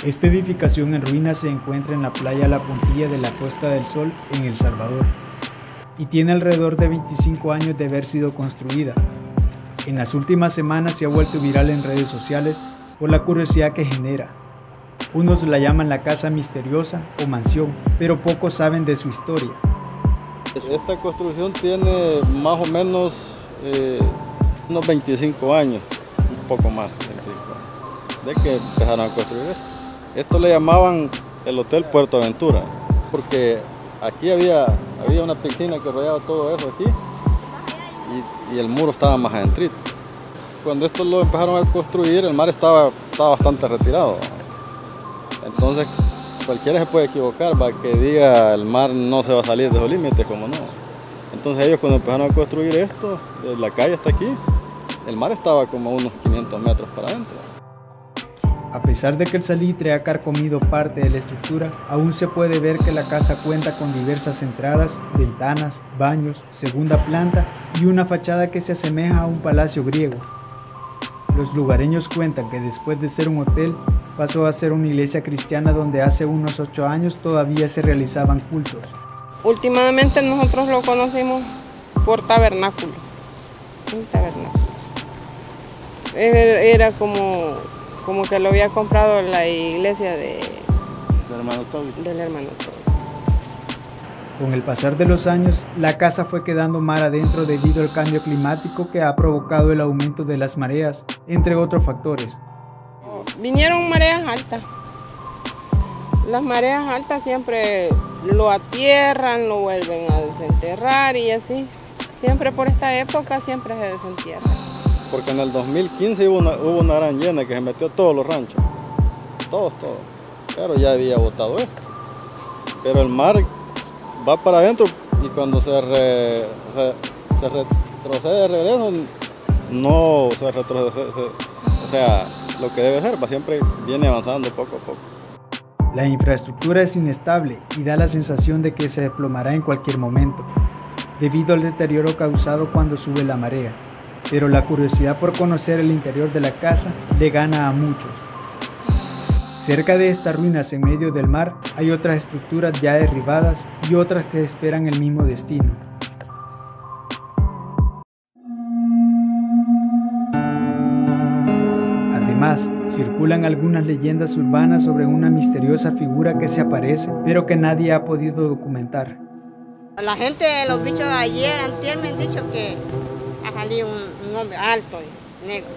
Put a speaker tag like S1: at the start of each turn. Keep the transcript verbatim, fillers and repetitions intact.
S1: Esta edificación en ruinas se encuentra en la playa La Puntilla de la Costa del Sol, en El Salvador, y tiene alrededor de veinticinco años de haber sido construida. En las últimas semanas se ha vuelto viral en redes sociales por la curiosidad que genera. Unos la llaman la casa misteriosa o mansión, pero pocos saben de su historia.
S2: Esta construcción tiene más o menos eh, unos veinticinco años, un poco más, de que empezaron a construir esto. Esto le llamaban el Hotel Puerto Aventura, porque aquí había, había una piscina que rodeaba todo eso aquí y, y el muro estaba más adentro. Cuando esto lo empezaron a construir, el mar estaba, estaba bastante retirado. Entonces cualquiera se puede equivocar, para que diga el mar no se va a salir de los límites, como no. Entonces ellos cuando empezaron a construir esto, desde la calle hasta aquí, el mar estaba como unos quinientos metros para adentro.
S1: A pesar de que el salitre ha carcomido parte de la estructura, aún se puede ver que la casa cuenta con diversas entradas, ventanas, baños, segunda planta y una fachada que se asemeja a un palacio griego. Los lugareños cuentan que después de ser un hotel, pasó a ser una iglesia cristiana donde hace unos ocho años todavía se realizaban cultos.
S3: Últimamente nosotros lo conocimos por tabernáculo, un tabernáculo. Era como, como que lo había comprado la iglesia de,
S2: del hermano Toby.
S3: Del hermano Toby.
S1: Con el pasar de los años, la casa fue quedando mar adentro debido al cambio climático que ha provocado el aumento de las mareas, entre otros factores.
S3: Vinieron mareas altas. Las mareas altas siempre lo atierran, lo vuelven a desenterrar y así. Siempre por esta época siempre se desentierra.
S2: Porque en el dos mil quince hubo una, hubo una gran llena que se metió a todos los ranchos. Todos, todos. Pero ya había botado esto. Pero el mar va para adentro y cuando se, re, se, se retrocede de regreso, no se retrocede. O sea, lo que debe ser, va, siempre viene avanzando poco a poco.
S1: La infraestructura es inestable y da la sensación de que se desplomará en cualquier momento, debido al deterioro causado cuando sube la marea. Pero la curiosidad por conocer el interior de la casa le gana a muchos. Cerca de estas ruinas en medio del mar hay otras estructuras ya derribadas y otras que esperan el mismo destino. Además, circulan algunas leyendas urbanas sobre una misteriosa figura que se aparece, pero que nadie ha podido documentar.
S4: La gente, los bichos ayer, antier me han dicho que ha salido un, un hombre alto y negro.